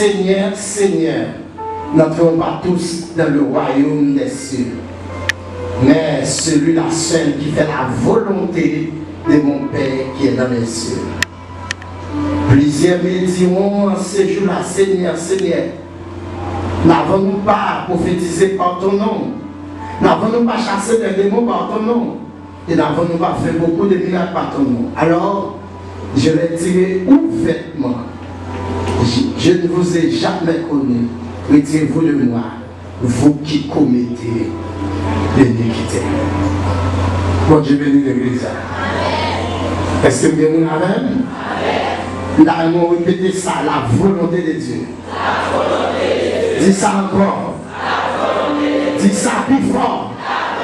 Seigneur, Seigneur, n'entrons pas tous dans le royaume des cieux, mais celui-là seul qui fait la volonté de mon Père qui est dans les cieux. Plusieurs me diront en ce jour-là, Seigneur, Seigneur, n'avons-nous pas prophétisé par ton nom? N'avons-nous pas chassé des démons par ton nom? Et n'avons-nous pas fait beaucoup de miracles par ton nom? Alors, je les dirai ouvertement, je ne vous ai jamais connu. Retirez-vous de moi, vous qui commettez l'iniquité. Bon Dieu bénit l'église. Est-ce que vous avez? Là, nous répétons ça, la volonté de Dieu. Dis ça encore. Dis ça plus fort.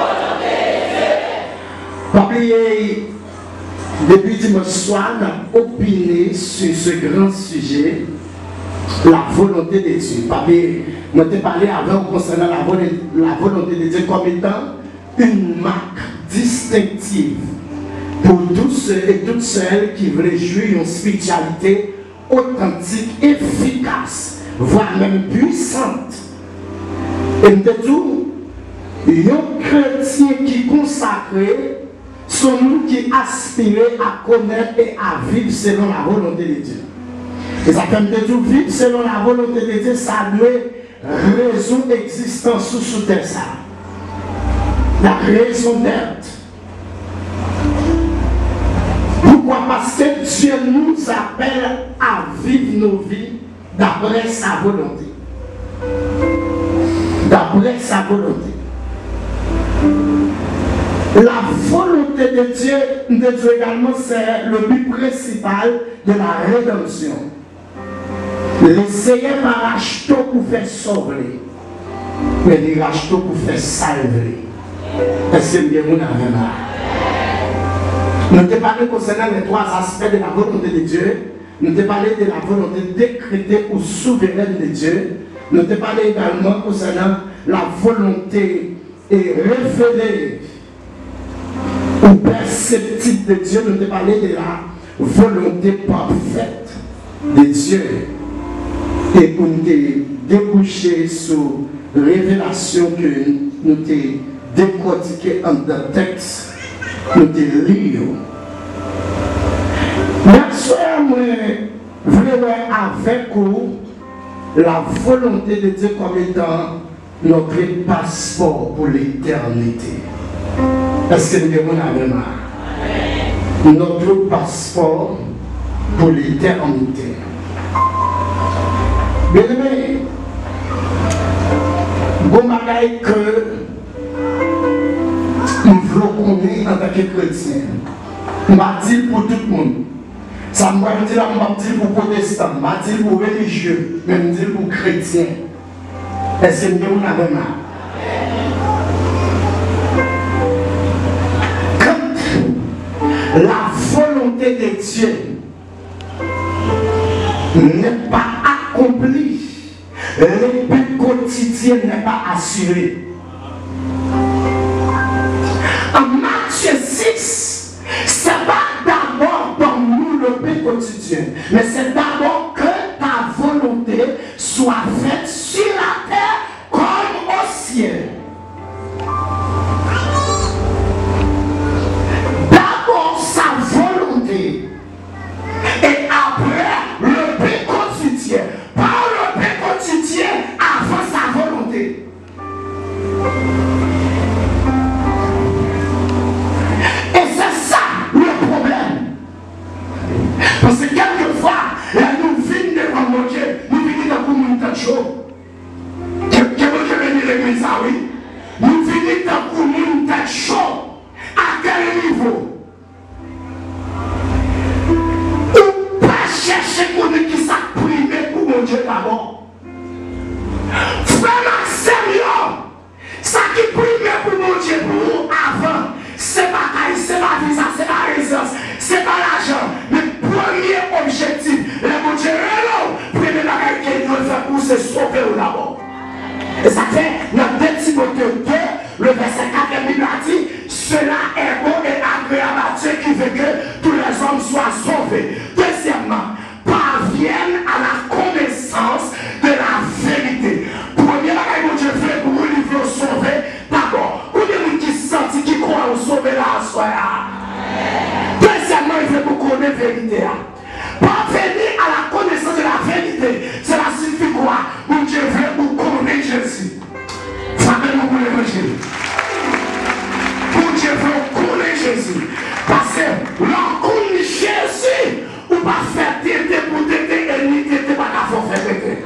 Pas oublier, depuis dimanche soir, on a opiné sur ce grand sujet, la volonté de Dieu. Pas oublier, on t'a parlé avant concernant la volonté de Dieu comme étant une marque distinctive pour tous ceux et toutes celles qui veulent jouir une spiritualité authentique, efficace, voire même puissante. Et de tout, un chrétien qui consacré sont nous qui aspirent à connaître et à vivre selon la volonté de Dieu. Et ça fait de tout vivre selon la volonté de Dieu, ça doit raison d'existence sous terre ça. La raison d'être. Pourquoi? Parce que Dieu nous appelle à vivre nos vies d'après sa volonté. D'après sa volonté. La volonté de Dieu également, c'est le but principal de la rédemption. Le Seigneur m'a racheté pour faire sauver, mais il racheté pour faire salver. Est-ce que vous avez là? Nous te parlons concernant les trois aspects de la volonté de Dieu. Nous te parlons de la volonté décrétée ou souveraine de Dieu. Nous te parlons également concernant la volonté et révélée ou perceptible de Dieu. Nous te parlons de la volonté parfaite de Dieu. Et pour nous déboucher sur la révélation que nous t'ai décortiquée en un texte, nous t'ai lu. Merci à moi, vraiment avec vous, la volonté de Dieu comme étant notre passeport pour l'éternité. Est-ce que nous devons avoir notre passeport pour l'éternité? Bien aimé, bon bagaille que nous voulons connaître en tant que chrétien. Je vais dire pour tout le monde. Ça ne va pas dire pour protestants, je vais dire pour religieux, mais je vais dire pour chrétiens. Est-ce que nous avons marre? Quand la volonté de Dieu n'est pas accomplie, le but quotidien n'est pas assuré. En Matthieu 6, ce n'est pas d'abord pour nous le but quotidien, mais c'est d'abord que ta volonté soit faite sur la terre comme au ciel. D'abord sa volonté et après le but quotidien. Par le but quotidien avant sa volonté. Et c'est ça le problème. Parce que quelquefois, là, nous venons devant mon Dieu, nous venons dans le monde chaud. Que vous venez l'église, oui. Nous venons dans le monde chaud. À quel niveau? Ou pas chercher pour nous qui s'apprime pour mon Dieu d'abord. Frère Maxime, ça qui prime pour mon Dieu pour avant. C'est pas c'est pas visa, c'est pas résidence, c'est pas l'argent. Mais premier objectif, le bon Dieu, premier bagage qu'il doit faire pour se sauver d'abord. Et ça fait, dans 2 Timothée 2, le verset 4, il a dit, cela est bon et agréable à Dieu qui veut que tous les hommes soient sauvés. Deuxièmement, parviennent à la connaissance soir. Deuxièmement, il faut vous connaître la vérité. Parvenir à la connaissance de la vérité, cela signifie quoi? Mon Dieu veut vous connaître Jésus. Famez-nous pour l'évangile. Mon Dieu veut connaître Jésus. Parce que l'on Jésus, ou pas faire tété pour tété et ni tété pas qu'à faire tété.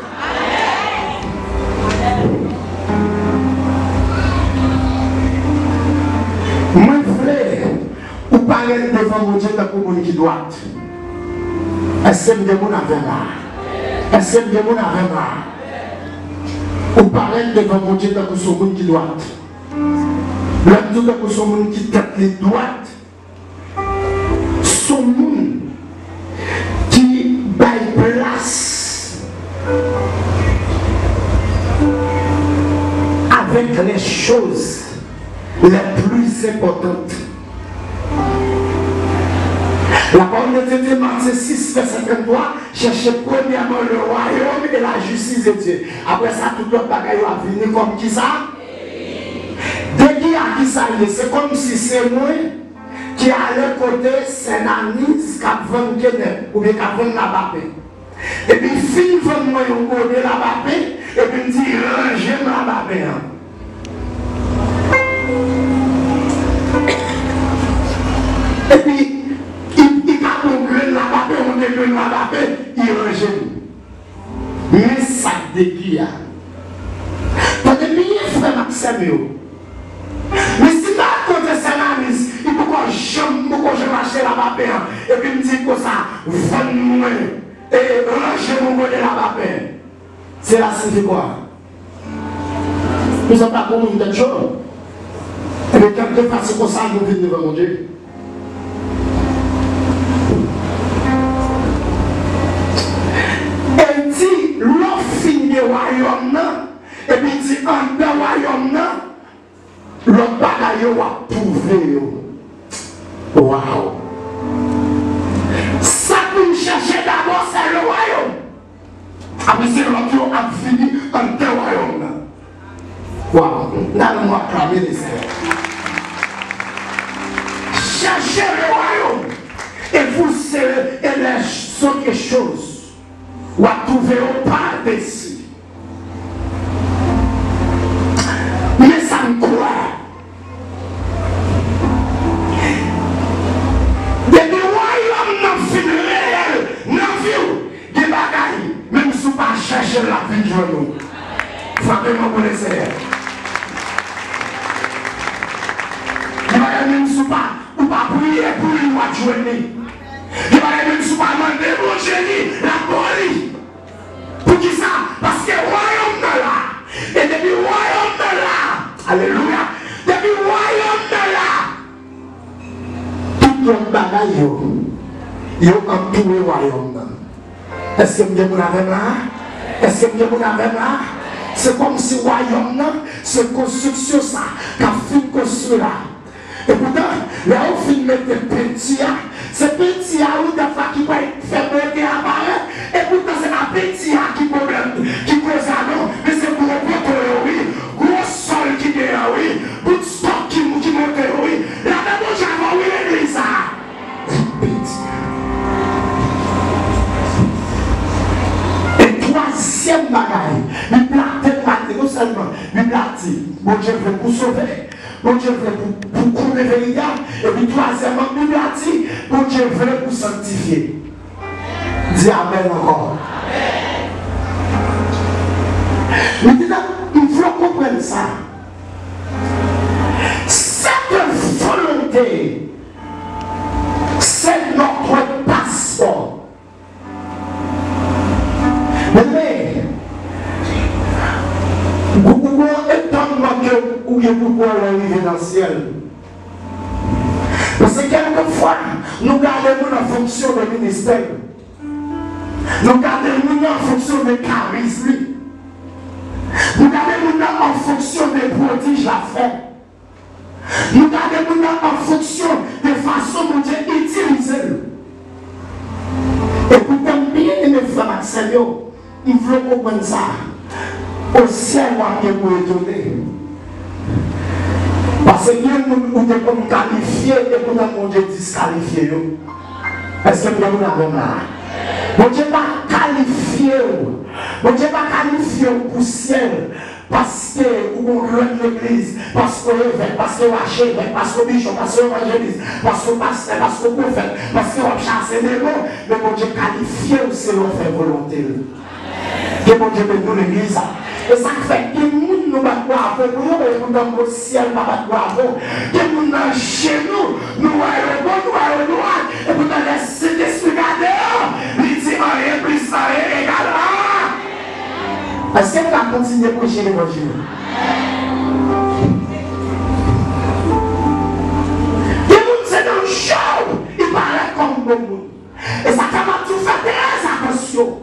Moi, frère, ou parler devant mon Dieu pour mon qui doit. Est-ce que vous avez là? Est-ce que vous avez là? Ou parler devant mon Dieu pour son monde qui doit. L'homme dit pour son monde qui tête les droites. Son monde qui baille place avec les choses les plus importantes. La parole de Dieu, Matthieu 6, verset 33, cherchez premièrement le royaume et la justice de Dieu. Après ça, tout le bagage va venir comme qui ça? Dès qu'il y a qui ça, c'est comme si c'est moi qui allait côté Saint-Anis qui a vendu Kenneth ou bien qui a vendu la Bapé. Et puis, fin de moi, on connaît la Bapé, et puis il dit, j'aime la Bapé. Et puis, il a compris la Bapé, on est la Bapé, il rejette. Mais ça déguille. Parce que mes frères Maxime, mais si tu as côté Saint-Anis, il faut que j'aime acheter la Bapé. Et puis il me dit que ça, vends-moi et rangez mon côté la Bapé. C'est là, c'est quoi? Nous sommes pas comme une chose. Et bien, quelqu'un fasse comme ça, nous venons devant mon Dieu. Et il dit, l'offre finit au royaume, et puis il dit, en deux royaumes, l'autre bagaille va prouver. Waouh! Ça pour me chercher d'abord, c'est le royaume. Après, c'est l'autre qui a fini en deux royaumes. Waouh! Là, on va acclamer les Seigneurs. Cherchez le royaume. Et vous serez, et les autres choses, vous trouver au par-dessus. Mais ça me croit. Depuis le royaume n'a fin réel, n'a vu des bagailles, même si vous ne pas chercher la vie de nous. Frappez-moi pour les Seigneurs. Même si vous ne pas prier pour lui ou jouer. Même si vous ne pas demander mon génie, la police. Pour qui ça? Parce que le royaume de là. Et depuis le royaume de là. Alléluia. Depuis le royaume de là. Tout le bagage, il y a entouré le royaume. Est-ce que vous avez là? Est-ce que vous avez là? C'est comme si le royaume, c'est construction ça, qu'a fait construire là. Et pourtant, là où il met des petits, c'est petit où des fois qui va faire monter apparaître, et pourtant c'est la petit qui problème, qui cause à non, mais c'est pour le poteau, oui, gros sol qui est là, oui, bout de stock qui monte, oui, la même chose avant, oui, l'église, ça. Et troisième bagaille, il plate, non seulement, il plate, bon Dieu veut vous sauver. Bon Dieu veut pour courir véritable. Et puis troisièmement, Bible a dit, bon Dieu veut pour sanctifier. Dis Amen encore. Mais il faut comprendre ça. Cette volonté, c'est notre passeport. Mais, vous étonnement que vous pouvez arriver dans le ciel. Parce que quelquefois, nous gardons en fonction de ministère. Nous gardons en fonction de charisme. Nous gardons en fonction des prodiges à faire. Nous gardons en fonction de façon dont Dieu utilise. Et pourtant, bien aimé frère Seigneur, il faut comprendre ça. Au ciel, on va vous étonner. Parce Parce que bien nous sommes comme qualifiés et pour mon Dieu disqualifié. Est-ce que vous avez là? Mon Dieu pas qualifié. Mon Dieu pas qualifié pour ciel. Parce que vous rentrez l'église, parce que vous évêque, parce que vous achetez, parce que vous bishop, parce que vous évangéliste, parce que vous pasteur, parce que vous prophète, parce que vous chassez des mots. Mais mon Dieu qualifié selon faire volonté. Que mon Dieu nous l'église. Et ça fait que nous nous battons avant, nous dans le ciel, nous battons avant, que nous dans chez nous, nous voyons bon, nous voyons droit, et pour nous laisser regarder, nous disons rien plus, rien égal. Est-ce que nous allons continuer à prêcher l'évangile? Que nous c'est dans le show, il paraît comme nous. Et ça fait tout faire très attention.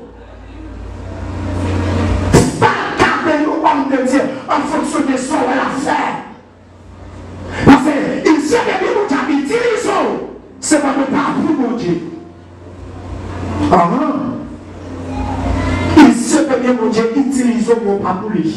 Nous hommes de Dieu en fonction de ce qu'on va faire. Parce qu'il sait que nous avons utilisé, c'est pas de pas pour mon Dieu. Il sait que bien mon Dieu utilise mon pas pour lui.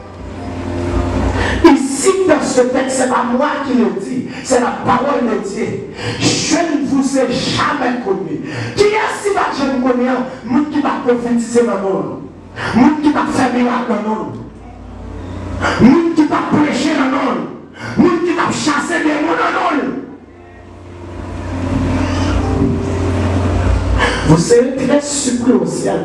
Ici dans ce texte, ce n'est pas moi qui le dis, c'est la parole de Dieu. Je ne vous ai jamais connu. Qui est-ce qui va je me connaître? Moi qui va prophétiser dans mon nom. Moi qui va faire miracle dans mon nom. Moi qui va prêcher dans mon nom. Moi qui va chasser des mots dans mon nom. Vous serez très surpris au ciel.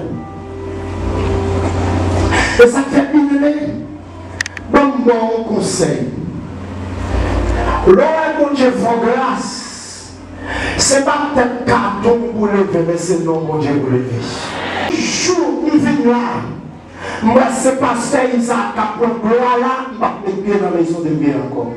Et ça fait une année. Bon conseil. L'homme mon Dieu vend grâce. C'est pas peut-être carton pour lever, mais c'est non mon Dieu pour lever. Jour où il vient là, moi c'est pasteur Isaac qui prend gloire là, je vais mettre pied dans la maison de Dieu encore.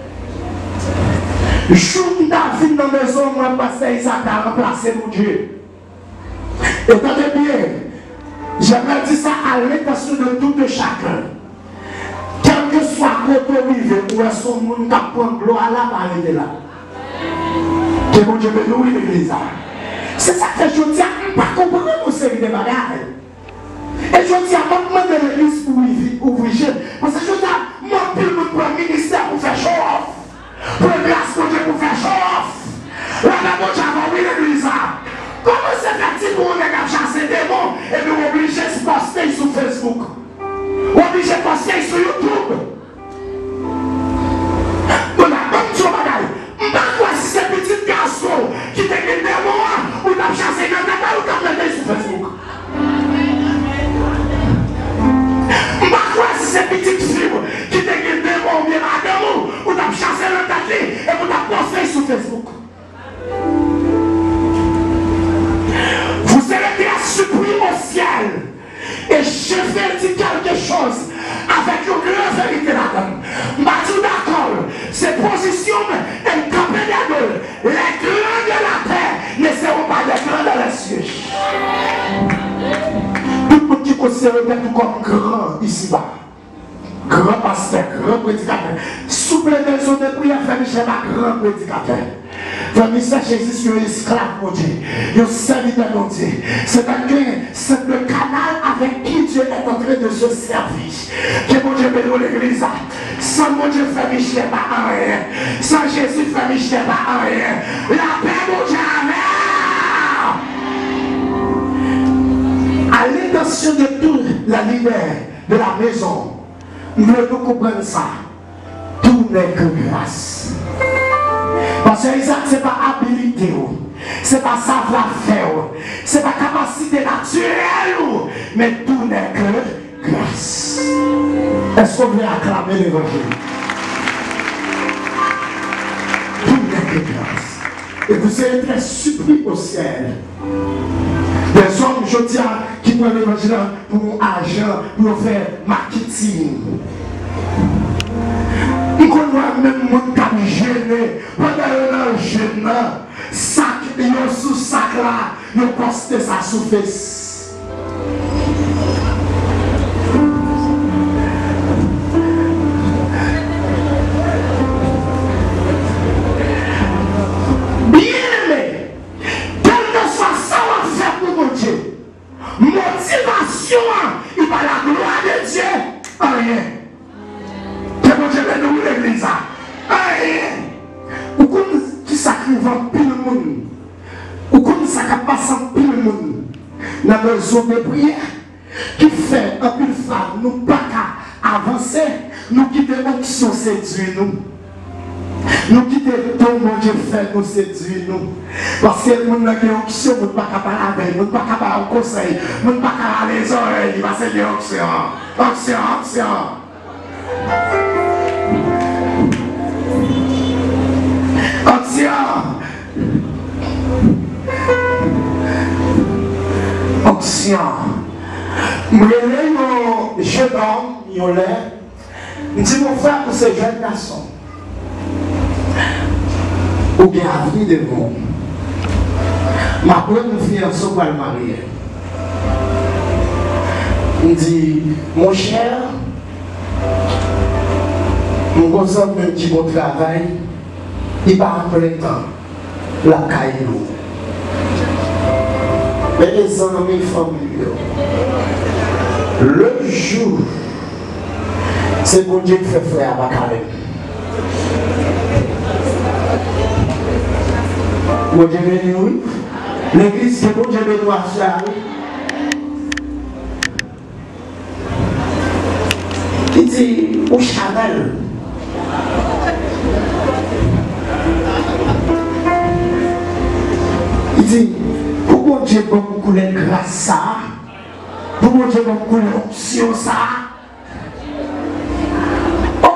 Jour où David dans la maison, moi pasteur Isaac a remplacé mon Dieu. Et attendez bien, j'aimerais dire ça à l'intention de tout de chacun. Quel que soit côté rive, où est son monde qui prend gloire là, va arrêter là. Que mon Dieu me nourrit l'église. C'est ça que je dis, je ne pas comprendre mon série de bagages. Et je dis à moi de l'église pour ouvrir. Parce que je dis à moi pour le ministère pour faire show off. Pour le grâce pour Dieu pour faire show off. Là, mon Dieu a ouvert l'église. Comment c'est fait-il pour on a chassé des mots et puis on obligé de poster sur Facebook? Obligé de poster sur YouTube. Donc la bonne chose bagaille. Je ne sais pas si c'est petit garçon qui te dit des mots ou t'as chassé des mots ou t'as mis sur Facebook. Je ne sais pas si c'est petite fille qui te dit des mots ou bien des mots ou t'as chassé le tapis et vous t'as posté sur Facebook. Vous serez très surpris au ciel. Et je vais dire quelque chose avec une grande vérité là-dedans. Je suis d'accord, ces positions et camper là-dedans. Les grands de la terre ne seront pas des grands dans les cieux. Tout le monde qui considère tout comme grand ici-bas. Grand pasteur, grand prédicateur. Souple des zones de prière, frère Michel, grand prédicateur. Famille Jésus sur esclave, mon Dieu. Il serviteur, mon Dieu. C'est le canal avec qui Dieu est en train de se servir. Que mon Dieu bénisse l'église. Sans mon Dieu, frère Michel, pas rien. Sans Jésus, frère Michel, pas rien. La paix, mon Dieu, amen. À l'intention de tous les leaders de la maison, nous devons comprendre ça. Tout n'est que grâce. Parce que Isaac, ce n'est pas habilité, ce n'est pas savoir-faire, ce n'est pas capacité naturelle, mais tout n'est que grâce. Est-ce qu'on veut acclamer l'évangile? Tout n'est que grâce. Et vous serez très surpris au ciel. Des hommes, je tiens, qui prennent l'évangile pour argent, pour faire marketing. Il connaît même mon cap gêné. Pendant un jeune, sac, il sous sac là, il poste ça sous face. Bien aimé, quel que soit ça, on va faire pour mon Dieu. Motivation, il va la gloire de Dieu, rien. Que mon Dieu bénisse l'église. arrive pile le monde. Ou comme ça qui passe en pile le monde. Dans besoin de prière qui fait un pile femme, nous pas qu'à avancer, nous quitter l'onction séduire nous. Nous quitter tout mon Dieu fait nous séduire nous. Parce que nous n'avons pas d'onction, nous ne pouvons pas parler avec, nous ne pouvons pas parler au conseil, nous ne pouvons pas parler les oreilles, parce que c'est l'onction. Onction, onction. Onction. Onction. Je me dis, jeune homme, je me dis, mon frère, pour ces jeunes garçons, ou bien avenir de vous, ma première fiancée pour le marier. Je me dis, mon cher, mon gosse même qui mon travail, il va en plein temps, la caillou. Mais les amis familiaux, le jour, c'est bon Dieu qui fait frère à Bakalem. Bon Dieu béni, oui. L'église, c'est bon Dieu béni, il dit, au Chanel. Il dit, pour mon Dieu, beaucoup de grâce ça. Pour mon Dieu, beaucoup d'options ça. Oh!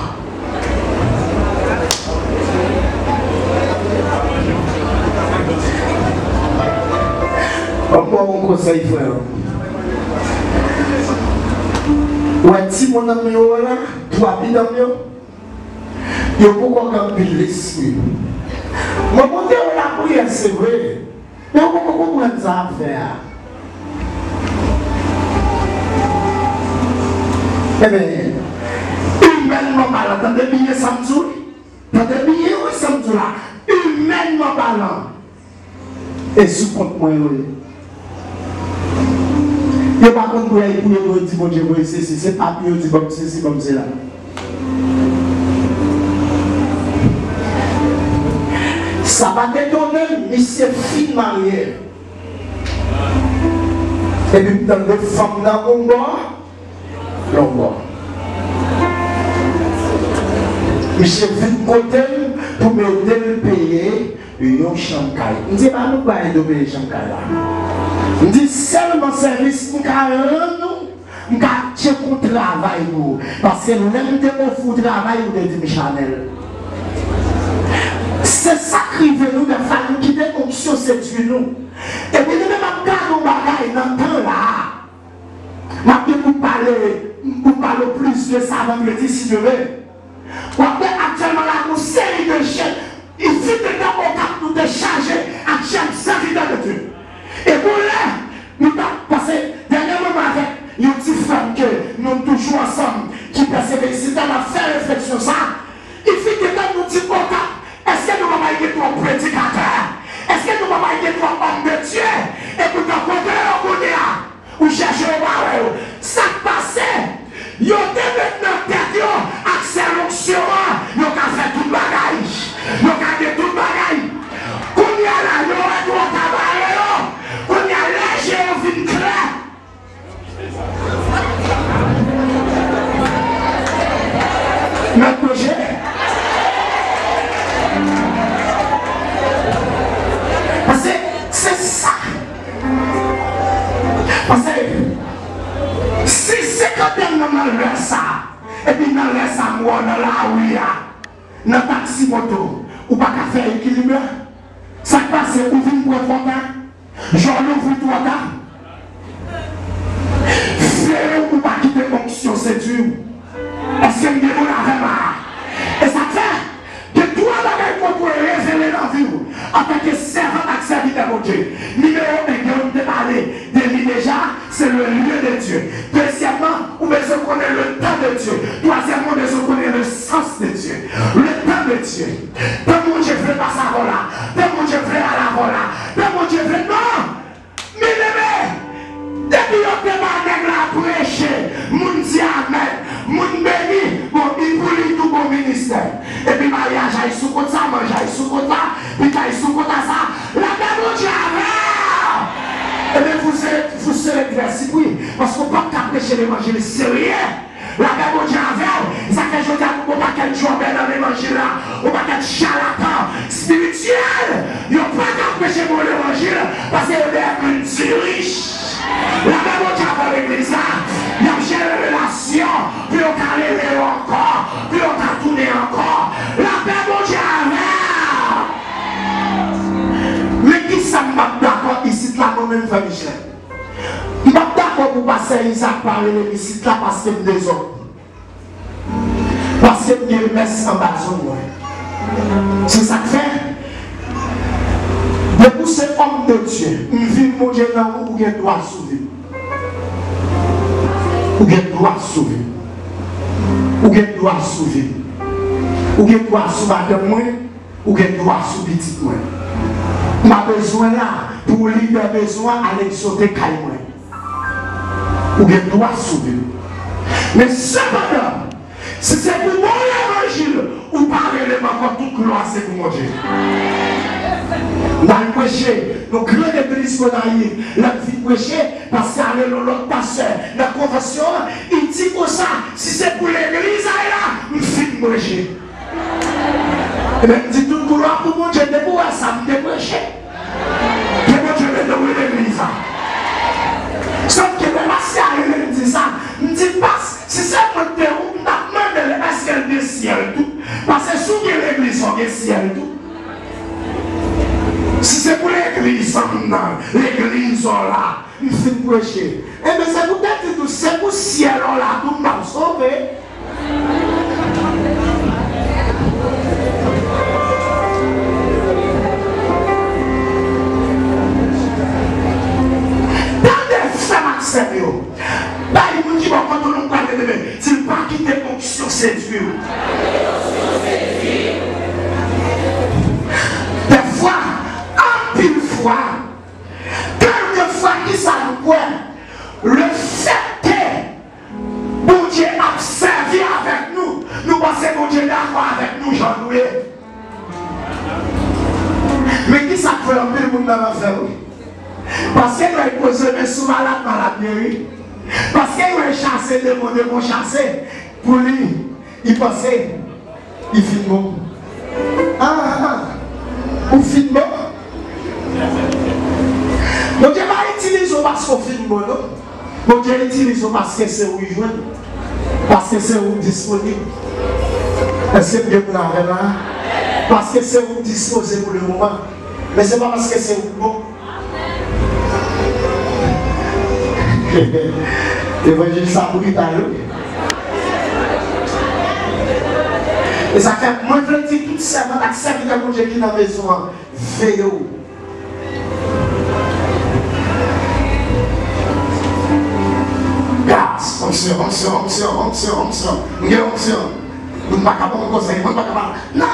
Encore mon conseil, frère. Ouais, si mon ami est là, toi, puis dans le il y a beaucoup de l'esprit. Mon Dieu, la prière, c'est vrai. Mais on peut comprendre ça à faire. Eh bien, humainement parlant, t'entendez bien Samsou? T'entendez bien oui Samsou là? Humainement parlant. Et sous compte moi, oui. Il n'y a pas contre pour aller pour dire bon Dieu, c'est pas mieux, dit comme c'est comme c'est là. Ça va t'étonner, mais c'est fille mariée. Et puis dans les femmes dans mon bord, l'on monsieur vient côté pour me payer une chancaille. Je ne dis pas nous pas de payer chancaille là. Je dis seulement service nous nous check pour travail nous parce que nous n'aimons pas fou travail ou de dire Chanel. C'est ça qui veut nous de faire nous quitter l'onction séduire nous. Et puis nous même garder nos bagages dans le temps là. Je vais vous parler plus de ça vendredi si je veux. Actuellement là, nous série de chaînes. Il faut que nous nous décharger à chaque serviteur de Dieu. Et pour là, nous avons passé dernièrement avec une petite femme que nous toujours ensemble, qui persévère ici dans la faire réflexion ça. Il faut que nous disons est-ce que nous allons être trois prédicateurs? Est-ce que nous allons être trois hommes de Dieu? Et pour nous côté ou chercher au barreau. Ça passait. Yo devait dans tête yo accès l'onction. Yo ka fait tout bagage. Yo ka fait tout bagage. Qu'on y a là yo et toi travailler yo. Qu'on y a léger au vin clair. Notre projet. Parce que c'est ça. Parce que si c'est quand même dans le ça, et puis dans le ça, moi, dans la rue, dans le taxi moto, ou pas qu'à faire équilibre, ça passe, ou vient pour trop tard, j'en ouvre trop tard. Faire ou pas quitter l'onction, c'est dur. Parce que nous devons la marre. Et ça fait que toi, la pour révéler dans la vie, en tant que servant et serviteur de Dieu. Numéro 1, on te parler de lui déjà, c'est le lieu de Dieu. Deuxièmement, on besoin de connaître le temps de Dieu. Troisièmement, on besoin de connaître le sens de Dieu. Le temps de Dieu. Dans mon Dieu, fait pas ça voilà. Dans mon Dieu, fait à la voilà. Dans mon Dieu, fait non. Mais depuis on te parle la prêcher, mon dit amen, mon béni, mon béni tout bon ministère. Et puis mariage, aille sous côté ça, mange aille sous côté ça, puis prêcher l'évangile sérieux. La paix mon Dieu avec, ça fait que je dis à vous, pas qu'elle joue dans l'évangile là, ou pas qu'elle charlatan spirituel. Il n'y a pas qu'à prêcher mon évangile parce qu'il y a une riche. La paix mon Dieu avec l'église là, il y a une relation, puis on a levé encore, puis on a tourné encore. La paix mon Dieu avec. Mais qui ça m'a d'accord ici là, moi-même, famille Michel? Je ne suis pas d'accord pour passer Isaac par l'hémicycle là parce que je suis des hommes. Parce que je me mets en bas de moi. C'est ça que fait. Depuis ces hommes de Dieu, une vie mon Dieu dans vous, vous avez droit à sauver. Vous avez droit à sauver. Vous avez droit à sauver. Vous avez droit à sauver de moi, vous avez droit à sauver petit moi. Ma besoin là, pour lui, a besoin d'aller sauter calme. Ou bien doit sauver. Mais cependant, si c'est pour mon évangile, ou pas réellement quand toute gloire c'est pour mon Dieu. Dans le péché, nos grandes églises qu'on a eu, la vie de péché, parce qu'à l'autre pasteur, la confession, il dit comme ça, si c'est pour l'église, là, il fit de péché. Et bien, il dit toute gloire pour mon Dieu, de pour ça, me péché. Que mon Dieu me donne l'église. Sauf que même si elle me dit ça, je ne dis pas si c'est mon terreau, je me demande est-ce qu'elle est ciel tout. Parce que sous l'église, on est ciel tout. Si c'est pour l'église, l'église là, il faut prêcher. Eh bien, c'est peut-être tout, c'est pour ciel là, tout le monde sauvé. Sérieux. Bah, il me dit, quand on nous parle de bébé, s'il pas quitter fonction séduire. Des fois, en pile fois, quelquefois qui ça nous voit, le fait que bon Dieu a servi avec nous, nous pensons que bon Dieu est d'accord avec nous, Jean-Louis. Mais qui ça fait un peu le monde dans l'affaire? Parce qu'il va poser un sous malade dans la mairie. Parce qu'il va chasser des mots pour chasser. Pour lui, il pensait, il filme bon. Ou filme bon. Donc Dieu va utiliser parce qu'on filme bon. Donc Dieu utilise parce que c'est où il joue. Parce que c'est où disponible. Est-ce que Dieu vous l'a vraiment? Parce que c'est où disposé pour le moment. Mais ce n'est pas parce que c'est où bon. L'évangile ça pour lui et ça fait, moi je veux dire tout ça, mon accepte que mon Dieu qui est dans la maison, veillez. Grâce, onction. Il y a onction. Vous ne pouvez pas conseiller, vous ne pouvez pas. Non!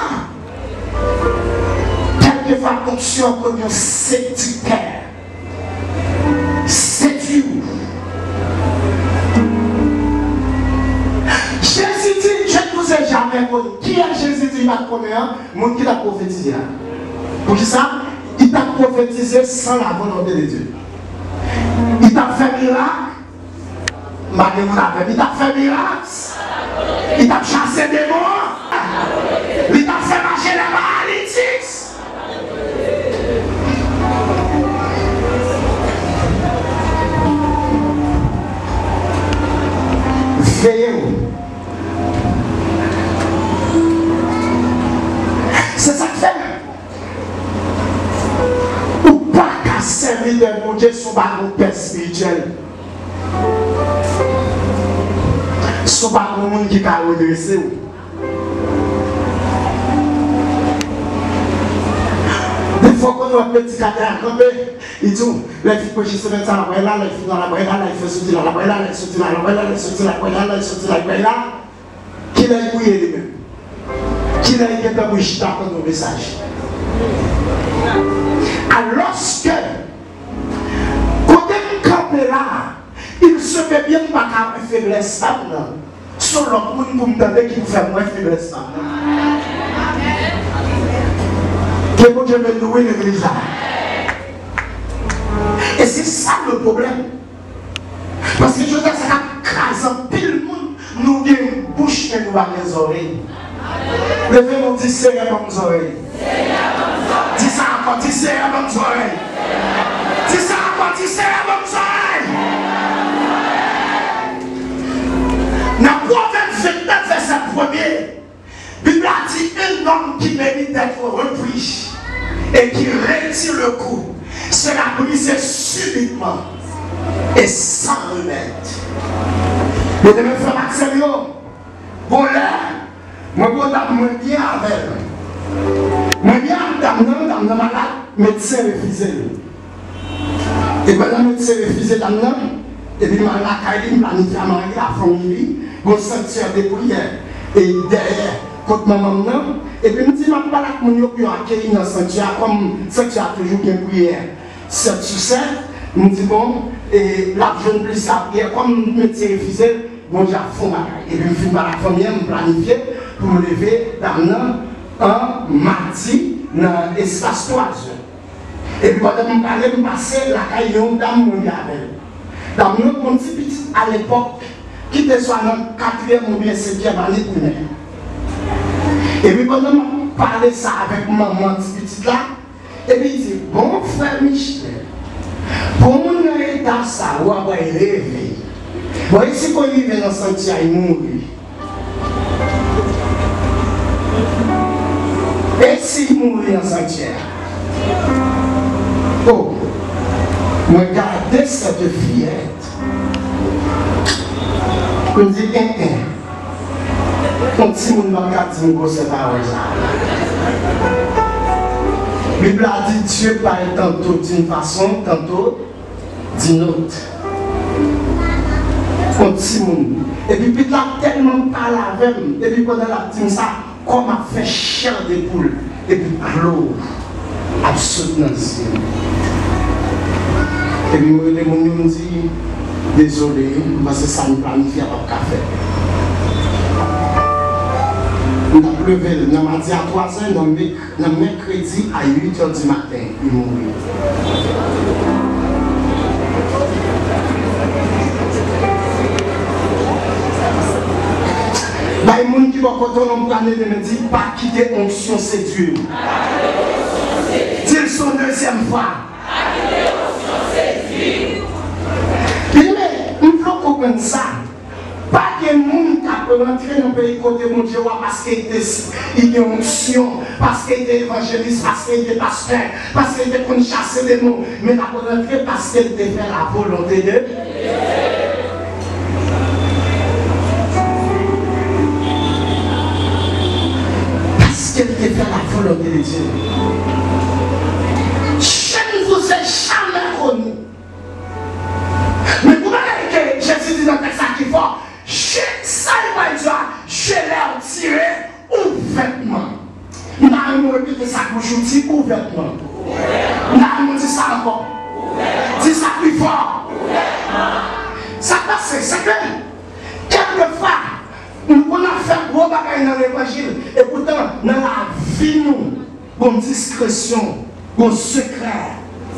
Quelquefois, onction comme un séducteur. Séduit. Jésus dit, je ne vous ai jamais connu. Qui est Jésus dit, il m'a connu, mon qui t'a prophétisé. Pour qui ça? Il t'a prophétisé sans la volonté de Dieu. Il t'a fait miracle. Il t'a fait miracle. Il t'a chassé des morts. Il t'a fait marcher les paralytiques. Veillez-vous. C'est ça que fait. Ou pas qu'à servir de mon Dieu son baron père spirituel. Son baron monde qui a redressé. Des fois qu'on a un petit cadre, il dit, les filles peuvent se mettre à la boîte là, les filles dans la boîte là, il faut sortir la boîte là, il sortir la boîte là, il sortir la boîte là, il sortir la boîte là. Qui l'a bouillé lui-même? Qui l'a été dans le chita pour nos messages? Alors que, quand on campe là, il se fait bien pas qu'à une faiblesse femme. Sur l'autre monde pour me demander qui fait moins faiblesse femme. Que bon Dieu me louer l'église là. Et c'est ça le problème. Parce que je dis, ça a Par exemple, pile le monde, nous avons une bouche et nous avons des oreilles. Levez-nous, dis serrez vos oreilles. Dis ça encore, dis serrez vos oreilles. Dis ça encore, dis serrez vos oreilles. Dans Proverbe 29, verset 1er, la Bible a dit un homme qui mérite d'être repris et qui retire le coup sera brisé subitement et sans remède. Mais de me faire accélérer, bon là, moi je bien avec elle. Moi bien dans le malade, médecin refusé. Et pendant le médecin refusé dans et puis malade a planifié à marier la famille, bon sanctuaire de prière. Et derrière, quand maman et puis je me dis, je ne vais pas accueillir dans le sanctuaire comme le sanctuaire a toujours bien prière. 7 sur 7, je me dis bon, et la jeune plus la prière, comme le médecin refusé, bon, j'ai fond et puis je suis par la famille, je planifié pour me lever dans un mardi dans l'espace 3 heures. Et puis quand je me parlais, je passais la caillon dans mon gavel. Dans mon petit petit à l'époque, qui était soit dans 4e ou bien 5e année primaire. Et puis quand je parlais ça avec maman petit là, et puis il dit, bon frère Michel, pour mon état ça, ou avoir rêvé. Bon, ici quand il vient dans le sentier, il mourit. Et s'il mourit dans le sentier, oh, regardez cette fillette. Je me dis, quand si mon nom a dit, c'est pas vrai. La Bible a dit, Dieu parle tantôt d'une façon, tantôt d'une autre. Et puis, il a tellement parlé avec moi. Et puis, pendant la dit ça, comme a fait chair de poule. Et puis, clos. Absolument. Et puis, les gens me disent, désolé, parce que ça ne planifie pas de café. On a pleuvé, on m'a dit à 3 heures, dans le mercredi à 8 h du matin, il mourit. Les gens qui vont continuer de me dire, pas quitter onction séduire. Dis son deuxième fois. Mais, il faut comprendre ça. Pas que les gens qui peuvent rentrer dans le pays côté mon Dieu parce qu'il y a onction, parce qu'il y a évangéliste, parce qu'il y a pasteur, parce qu'il y a chasser les mots. Mais il faut rentrer parce qu'il fait la volonté de Dieu. Qu'elle fait la volonté de Dieu. Je ne vous ai jamais connu. Mais vous voyez que Jésus dit dans le texte qui est fort, je l'ai retiré ouvertement. Nous allons répéter ça pour je dis ouvertement. Nous allons dire ça encore. Dis ça plus fort. Ça passe, c'est que quelquefois, on a fait gros bagaille dans l'évangile et pourtant dans la vie nous, une discrétion, un secret.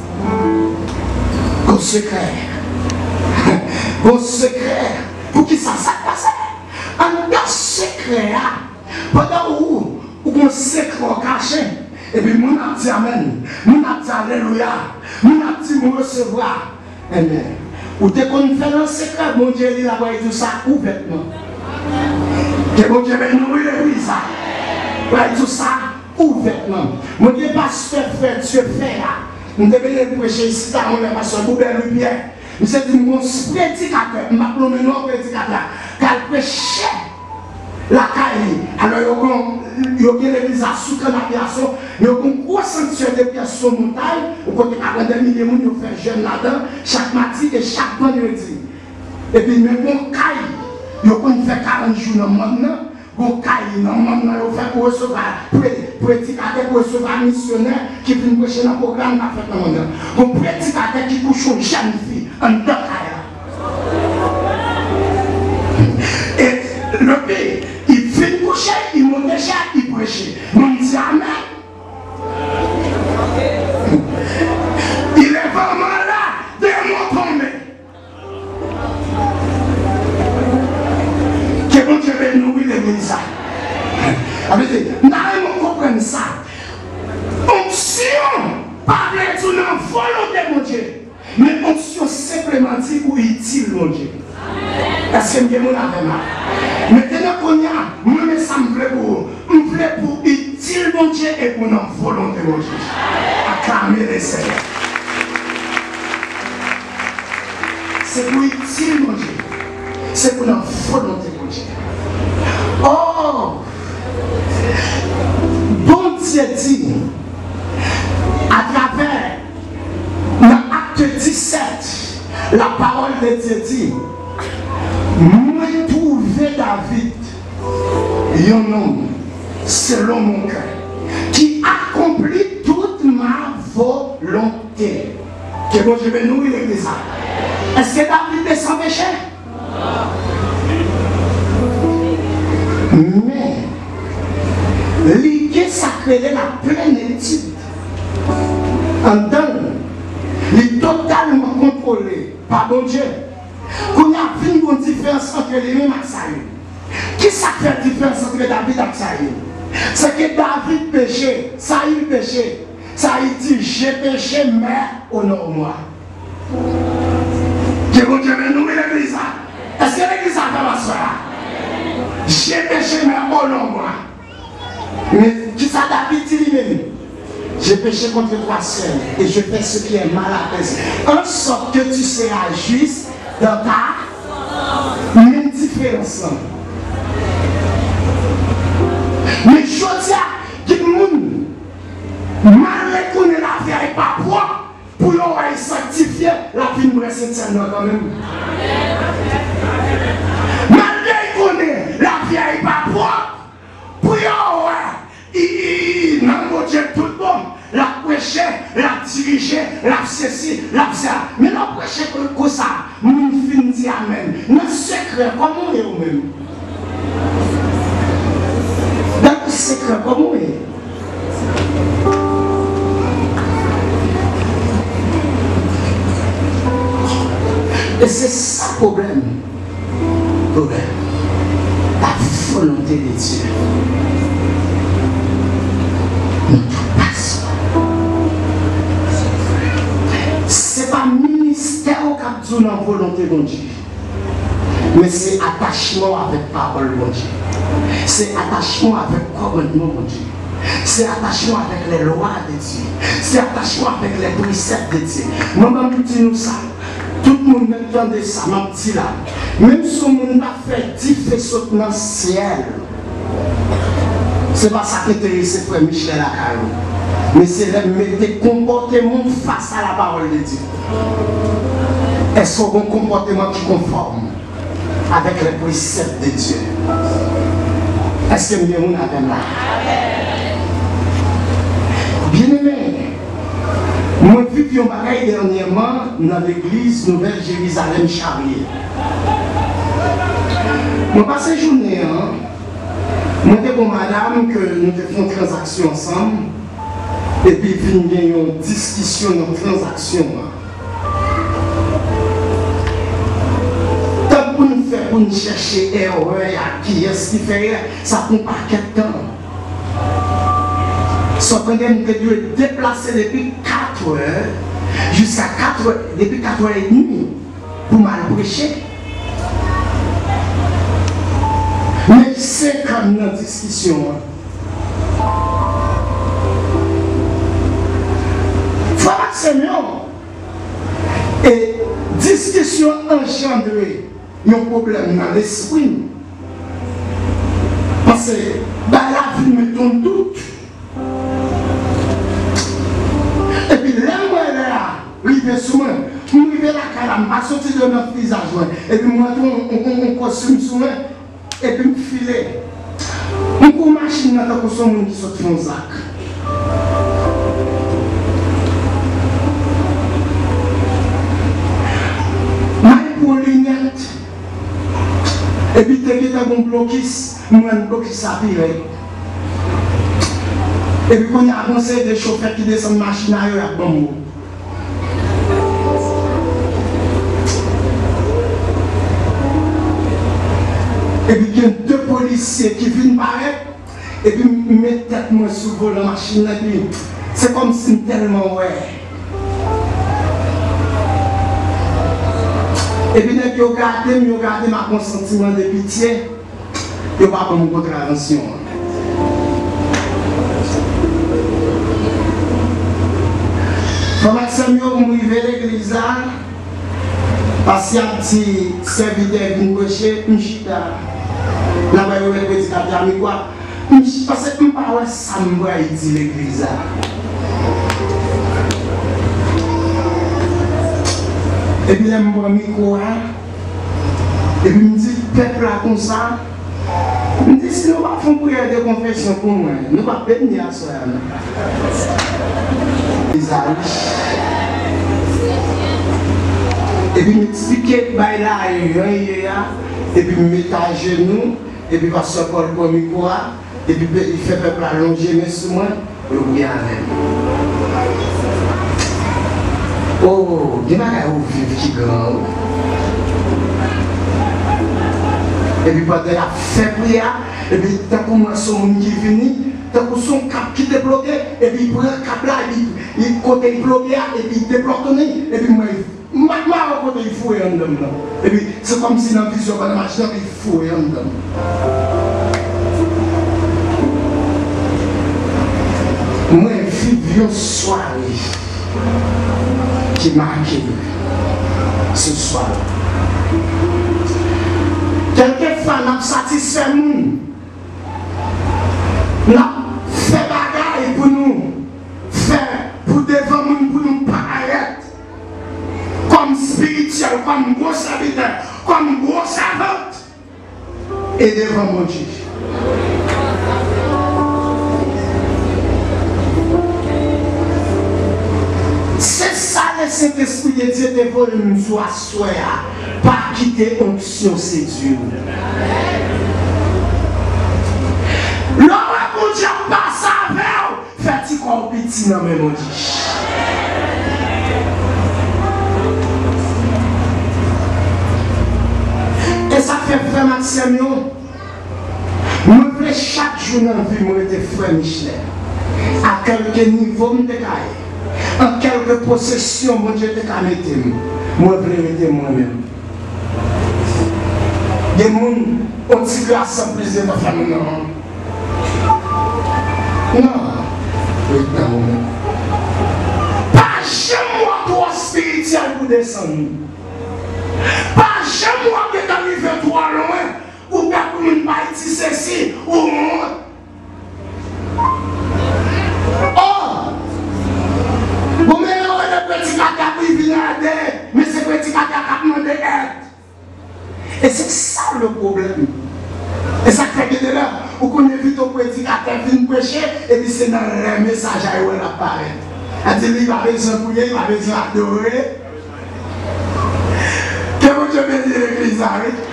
Un secret. Un secret. Pour qui ça passe? Un secret. Pendant où on secret caché. Et puis on a dit amen. On a dit alléluia. On a dit nous recevoir. Eh bien, ou dès qu'on fait un secret, mon Dieu dit là-bas tout ça ouvertement. Que mon Dieu va nourrir l'église. Ouais, tout ça ouvertement. Mon Dieu, pasteur, frère, Dieu fait là. Nous devons prêcher ici, là, on est pasteur, vous belle lumière. Nous sommes dit, mon prédicateur, ma promenade prédicateur, car prêcher la caille. Alors, il y a l'église à sous canalisation, il y a un gros sanctuaire de pièces sur montagne, où il y a des milliers de gens qui font jeûne là-dedans, chaque mardi et chaque vendredi. Et puis, même mon caille. Yo kon fait 40 jours dans le monde, bon caille dans le monde, yo fait pour recevoir prédicateur, pour recevoir missionnaire qui vient prêcher dans le programme qu'a fait dans le monde. Bon prédicateur qui couche une jeune fille en dedans caille. Et le pays, il vient coucher, il monte chez, il prêche. On dit amen. Il est vraiment là, des mots tombés. Nous devons comprendre ça. Onction, pas de tout dans volonté, mon Dieu. Mais onction simplement dit ou utile, mon Dieu. Est-ce que vous avez mal? Maintenant qu'on y a, moi, ça me plaît pour vous. Me plaît pour utile, mon Dieu, et pour notre volonté, mon Dieu. Acclamer les Seigneurs. C'est pour utile, mon Dieu. C'est pour notre volonté, mon Dieu. Oh! Bon Dieu dit, à travers l'acte 17, la parole de Dieu dit, moi trouvé David, un homme selon mon cœur, qui accomplit toute ma volonté. Que bon Dieu bénisse l'église. Est-ce que David est sans péché? Mais l'idée sacrée de la plénitude en tant il est totalement contrôlé par bon Dieu. Qu'on a vu une différence entre les mêmes et Saül. Qui ça fait la différence entre David et Saül? C'est que David péchait, Saül péchait. Saül dit j'ai péché, mais honore-moi. Que bon Dieu me nourrit l'église. Est-ce que l'église a fait ma soeur? J'ai péché, mais honore-moi. Mais qui ça David dit lui-même? J'ai péché contre toi seul et je fais ce qui est mal à tes yeux. En sorte que tu seras juste dans ta indifférence. Mais je dis à tout le monde, mal reconnaître la vie n'est pas propre pour y sanctifier la vie de nous sincèrement quand même. Mal reconnaître la vie n'est pas propre pour y non, mon Dieu, tout le monde, la prêcher, la diriger, la ceci, la faire. Mais la prêcher comme ça, nous finissons amen. Dans le secret, comment est vous-même? Dans le secret, comment est? Et c'est ça le problème. La volonté de Dieu. C'est pas ministère au cap de la volonté de Dieu, mais c'est attachement avec la parole de Dieu. C'est attachement avec le commandement de Dieu. C'est attachement avec les lois de Dieu. C'est attachement avec les préceptes de Dieu. Maman nous dit nous ça. Tout le monde entend ça, mon petit là. Même si on a fait 10 faisceaux dans le ciel, c'est pas ça qui intéresse frère Michel Lacarou. Mais c'est de mettre comportement face à la parole de Dieu. Est-ce qu'on a un comportement qui conforme avec les préceptes de Dieu? Est-ce que nous avons là? Bien aimé, moi j'ai vu un bagage dernièrement dans l'église Nouvelle Jérusalem Charrier. Moi passé journée, moi j'étais pour madame que nous faisons une transaction ensemble. Et puis il y a une discussion, une transaction. Tant pour nous faire, pour nous chercher erreur, à qui est-ce qui fait, ça prend pas de temps. Sauf que nous devons déplacer depuis 4 heures jusqu'à 4 heures, depuis 4 heures et demie pour mal prêcher. Mais c'est comme une discussion. Seigneur, et discussion engendrée, il y a un problème dans l'esprit. Parce que la vie me donne doute. Et puis là, moi, arrivé sur moi, je suis arrivé là, je suis sorti de notre visage. Et puis moi, on costume sur moi, et puis je me filais. On court machine dans le costume qui sort dans le sac. Et puis, tu as un blocus, nous avons un blocus à virer. Et puis, on a avancé des chauffeurs qui descendent de la machine à eux à bon. Et puis, il y a 2 policiers qui viennent paraître, et puis mettre tête moi sous le volant machine là, puis c'est comme si tellement ouais. Et puis dès que je regarde ma consentiment de pitié, je ne vais pas prendre une contravention. Quand Maxime arrive à l'église, parce qu'il y a un petit serviteur qui me prêche, je suis là. Je vais vous dire que parce que je ne sais pas ça me va dire l'église. Et puis, je me prends le micro, et puis, je me dis, peuple là comme ça, je me dis, si nous ne faisons pas prière de confession pour moi, nous ne pouvons pas bénir à soi. Et puis, je m'explique, et puis, je me mets à genoux, et puis, pasteur Paul pour le micro, et puis, il fait peuple allonger mes sous moi, et je viens avec. Oh, il y a des qui grand. Et puis pendant la fait prière, et puis tant qu'on a son monde qui vient, tant qu'on son cap qui est bloqué, et puis il prend le cap là, et puis il côté bloqué, et puis il débloque ton nez, et puis moi, côté il fouille en dedans. Et puis c'est comme si dans la vision de la machine, il fouille en dedans. Moi, je vis une soirée qui marque ce soir. Quelquefois, nous avons satisfait nous. Nous avons fait bagaille pour nous. Faire pour devant nous, pour nous paraître. Comme spirituel, comme gros serviteur, comme gros servante. Et devant mon Dieu. C'est ça le Saint-Esprit de Dieu te veut nous asseoir, pas quitter onction, c'est Dieu. L'homme pour Dieu passe avec, fait-il qu'on petit dans même dit. Et ça fait frère Maxime, je veux chaque jour dans la vie, moi j'étais frère Michel. À quelque niveau, je me décaille. En quelques possessions, mon Dieu te mettre. Moi, je veux mettre moi-même. Des gens ont dit grâce à plaisir de la famille. Non. Pas jamais moi trop spirituel pour descendre. Pas jamais moi qui est arrivé trop loin. Ou bien pour une partie ceci ou moi. Vous mettez le petit caca qui vient aider, mais c'est le petit caca qui demande aide. Et c'est ça le problème. Et ça fait que de là, vous connaissez vite au petit caca qui vient prêcher, et puis c'est dans le message à où elle apparaît. Elle dit, il va besoin de prier, il va besoin d'adorer. Que vous Dieu bénisse l'église.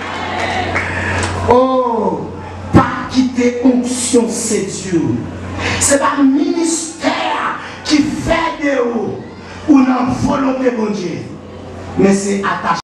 Oh, pas quitter onction, c'est Dieu. C'est pas le ministère qui fait de vous ou la volonté de Dieu, mais c'est attaché.